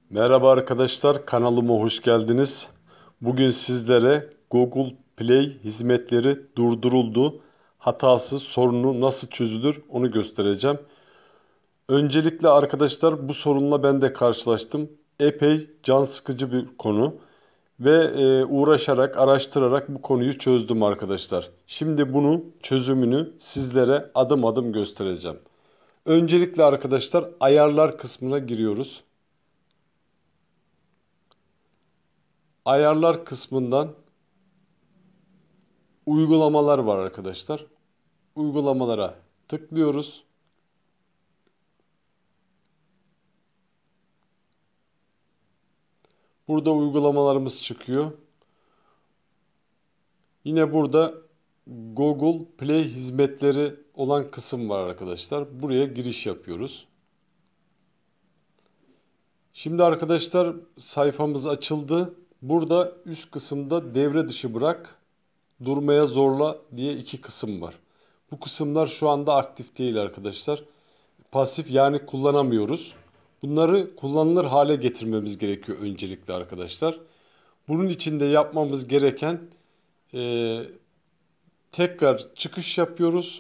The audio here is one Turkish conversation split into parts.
Merhaba arkadaşlar, kanalıma hoş geldiniz. Bugün sizlere Google Play hizmetleri durduruldu. Hatası, sorunu nasıl çözülür onu göstereceğim. Öncelikle arkadaşlar bu sorunla ben de karşılaştım. Epey can sıkıcı bir konu ve uğraşarak, araştırarak bu konuyu çözdüm arkadaşlar. Şimdi bunun çözümünü sizlere adım adım göstereceğim. Öncelikle arkadaşlar ayarlar kısmına giriyoruz. Ayarlar kısmından uygulamalar var arkadaşlar. Uygulamalara tıklıyoruz. Burada uygulamalarımız çıkıyor. Yine burada Google Play hizmetleri olan kısım var arkadaşlar. Buraya giriş yapıyoruz. Şimdi arkadaşlar sayfamız açıldı. Burada üst kısımda devre dışı bırak, durmaya zorla diye iki kısım var. Bu kısımlar şu anda aktif değil arkadaşlar. Pasif yani kullanamıyoruz. Bunları kullanılır hale getirmemiz gerekiyor öncelikle arkadaşlar. Bunun için de yapmamız gereken e, tekrar çıkış yapıyoruz.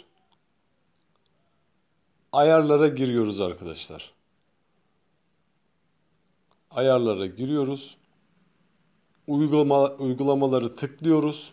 Ayarlara giriyoruz arkadaşlar. Ayarlara giriyoruz. Uygulamaları tıklıyoruz.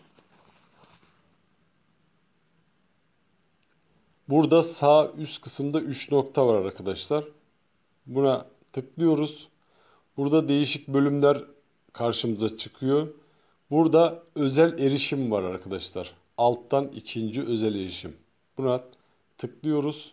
Burada sağ üst kısımda 3 nokta var arkadaşlar. Buna tıklıyoruz. Burada değişik bölümler karşımıza çıkıyor. Burada özel erişim var arkadaşlar. Alttan ikinci özel erişim. Buna tıklıyoruz.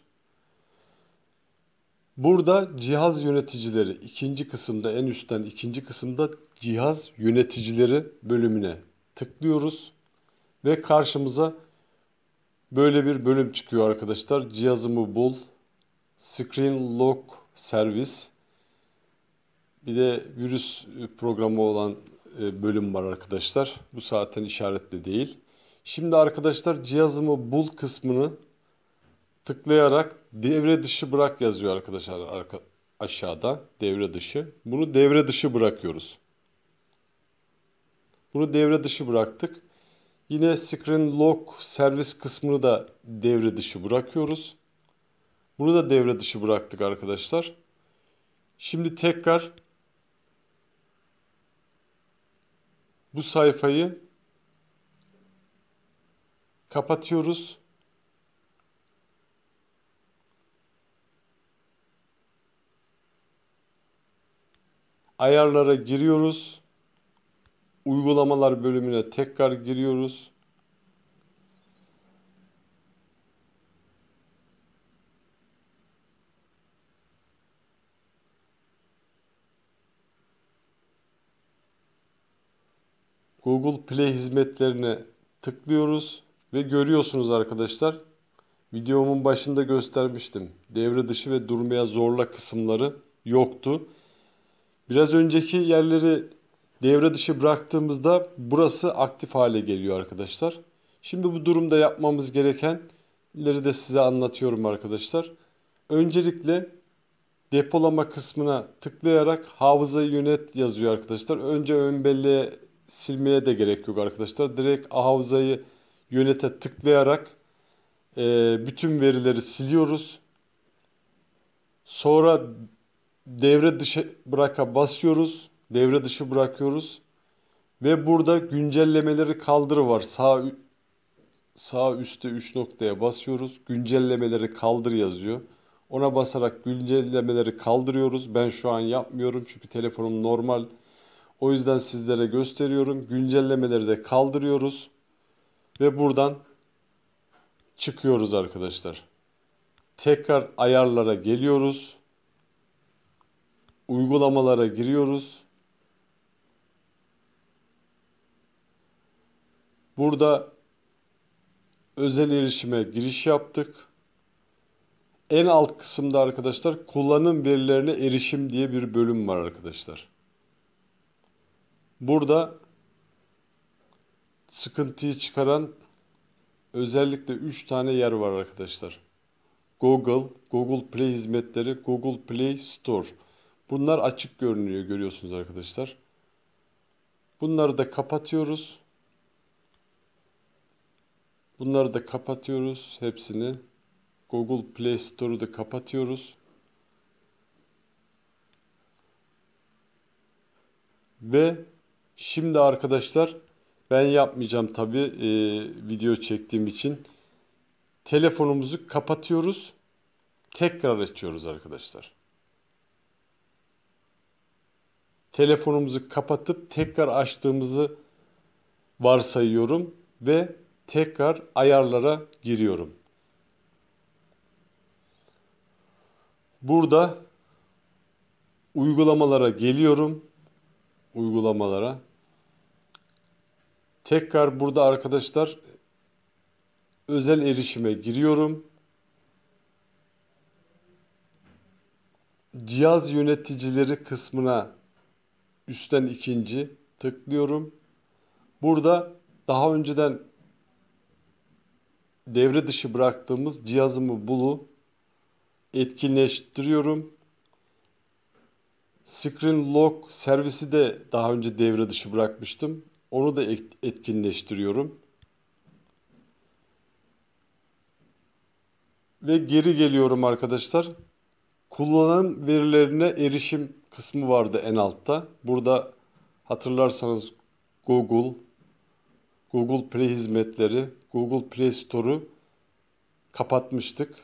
Burada cihaz yöneticileri ikinci kısımda en üstten ikinci kısımda cihaz yöneticileri bölümüne tıklıyoruz. Ve karşımıza böyle bir bölüm çıkıyor arkadaşlar. Cihazımı bul. Screen Lock Service. Bir de virüs programı olan bölüm var arkadaşlar. Bu zaten işaretli değil. Şimdi arkadaşlar cihazımı bul kısmını tıklayarak devre dışı bırak yazıyor arkadaşlar aşağıda devre dışı. Bunu devre dışı bırakıyoruz. Bunu devre dışı bıraktık. Yine Screen Lock Service kısmını da devre dışı bırakıyoruz. Bunu da devre dışı bıraktık arkadaşlar. Şimdi tekrar bu sayfayı kapatıyoruz. Ayarlara giriyoruz. Uygulamalar bölümüne tekrar giriyoruz. Google Play hizmetlerine tıklıyoruz ve görüyorsunuz arkadaşlar. Videomun başında göstermiştim. Devre dışı ve durmaya zorla kısımları yoktu. Biraz önceki yerleri devre dışı bıraktığımızda burası aktif hale geliyor arkadaşlar. Şimdi bu durumda yapmamız gerekenleri de size anlatıyorum arkadaşlar. Öncelikle depolama kısmına tıklayarak hafızayı yönet yazıyor arkadaşlar. Önce ön belleğe silmeye de gerek yok arkadaşlar. Direkt hafızayı yönete tıklayarak bütün verileri siliyoruz. Sonra devre dışı bıraka basıyoruz. Devre dışı bırakıyoruz. Ve burada güncellemeleri kaldır var. Sağ üstte 3 noktaya basıyoruz. Güncellemeleri kaldır yazıyor. Ona basarak güncellemeleri kaldırıyoruz. Ben şu an yapmıyorum çünkü telefonum normal. O yüzden sizlere gösteriyorum. Güncellemeleri de kaldırıyoruz. Ve buradan çıkıyoruz arkadaşlar. Tekrar ayarlara geliyoruz. Uygulamalara giriyoruz. Burada özel erişime giriş yaptık. En alt kısımda arkadaşlar kullanım verilerine erişim diye bir bölüm var arkadaşlar. Burada sıkıntıyı çıkaran özellikle 3 tane yer var arkadaşlar. Google Play hizmetleri, Google Play Store. Bunlar açık görünüyor, görüyorsunuz arkadaşlar. Bunları da kapatıyoruz. Bunları da kapatıyoruz hepsini. Google Play Store'u da kapatıyoruz. Ve şimdi arkadaşlar ben yapmayacağım tabii video çektiğim için. Telefonumuzu kapatıyoruz. Tekrar açıyoruz arkadaşlar. Telefonumuzu kapatıp tekrar açtığımızı varsayıyorum ve tekrar ayarlara giriyorum. Burada uygulamalara geliyorum. Uygulamalara. Tekrar burada arkadaşlar özel erişime giriyorum. Cihaz yöneticileri kısmına üstten ikinci tıklıyorum. Burada daha önceden devre dışı bıraktığımız cihazımı bulu etkinleştiriyorum. Screen Lock servisi de daha önce devre dışı bırakmıştım. Onu da etkinleştiriyorum. Ve geri geliyorum arkadaşlar. Kullanım verilerine erişim kısmı vardı en altta. Burada hatırlarsanız Google Play hizmetleri, Google Play Store'u kapatmıştık.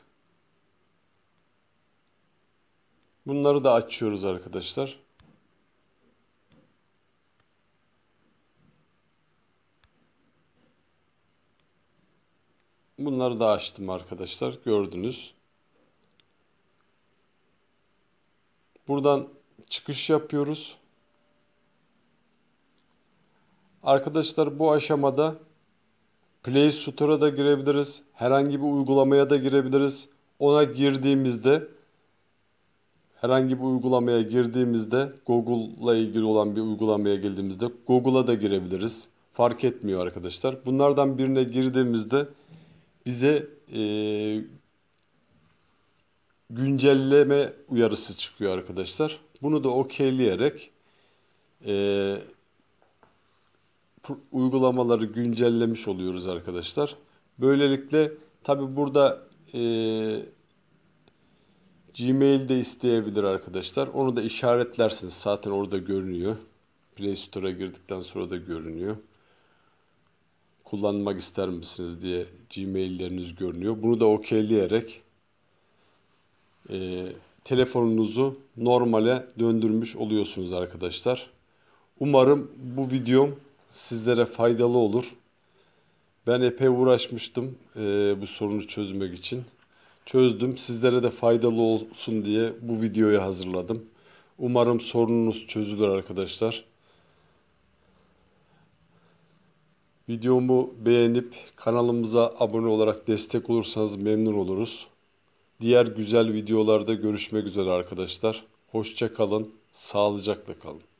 Bunları da açıyoruz arkadaşlar. Bunları da açtım arkadaşlar. Gördünüz. Buradan çıkış yapıyoruz. Arkadaşlar bu aşamada Play Store'a da girebiliriz. Herhangi bir uygulamaya da girebiliriz. Ona girdiğimizde herhangi bir uygulamaya girdiğimizde Google'la ilgili olan bir uygulamaya girdiğimizde Google'a da girebiliriz. Fark etmiyor arkadaşlar. Bunlardan birine girdiğimizde bize güncelleme uyarısı çıkıyor arkadaşlar. Bunu da okeyleyerek uygulamaları güncellemiş oluyoruz arkadaşlar. Böylelikle tabi burada Gmail de isteyebilir arkadaşlar. Onu da işaretlersiniz. Zaten orada görünüyor. Play Store'a girdikten sonra da görünüyor. Kullanmak ister misiniz diye Gmail'leriniz görünüyor. Bunu da okeyleyerek telefonunuzu normale döndürmüş oluyorsunuz arkadaşlar. Umarım bu videom sizlere faydalı olur. Ben epey uğraşmıştım bu sorunu çözmek için. Çözdüm. Sizlere de faydalı olsun diye bu videoyu hazırladım. Umarım sorununuz çözülür arkadaşlar. Videomu beğenip kanalımıza abone olarak destek olursanız memnun oluruz. Diğer güzel videolarda görüşmek üzere arkadaşlar. Hoşça kalın, sağlıcakla kalın.